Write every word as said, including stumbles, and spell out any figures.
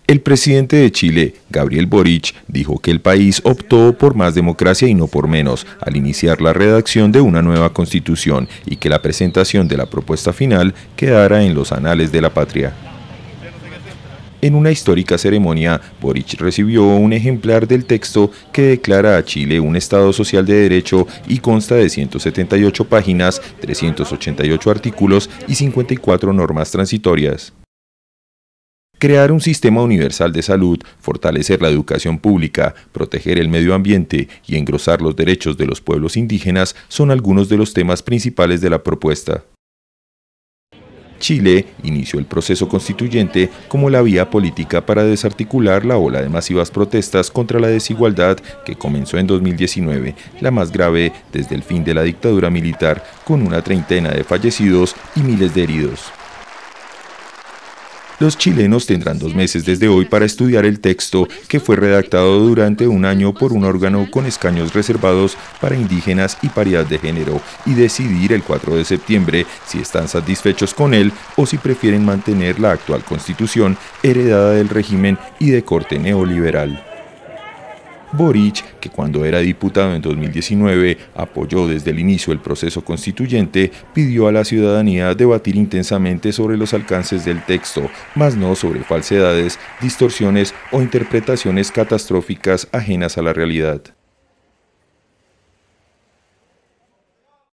El presidente de Chile, Gabriel Boric, dijo que el país optó por más democracia y no por menos al iniciar la redacción de una nueva constitución y que la presentación de la propuesta final quedara en los anales de la patria. En una histórica ceremonia, Boric recibió un ejemplar del texto que declara a Chile un Estado social de derecho y consta de ciento setenta y ocho páginas, trescientos ochenta y ocho artículos y cincuenta y cuatro normas transitorias. Crear un sistema universal de salud, fortalecer la educación pública, proteger el medio ambiente y engrosar los derechos de los pueblos indígenas son algunos de los temas principales de la propuesta. Chile inició el proceso constituyente como la vía política para desarticular la ola de masivas protestas contra la desigualdad que comenzó en dos mil diecinueve, la más grave desde el fin de la dictadura militar, con una treintena de fallecidos y miles de heridos. Los chilenos tendrán dos meses desde hoy para estudiar el texto que fue redactado durante un año por un órgano con escaños reservados para indígenas y paridad de género y decidir el cuatro de septiembre si están satisfechos con él o si prefieren mantener la actual constitución heredada del régimen y de corte neoliberal. Boric, que cuando era diputado en dos mil diecinueve apoyó desde el inicio el proceso constituyente, pidió a la ciudadanía debatir intensamente sobre los alcances del texto, mas no sobre falsedades, distorsiones o interpretaciones catastróficas ajenas a la realidad.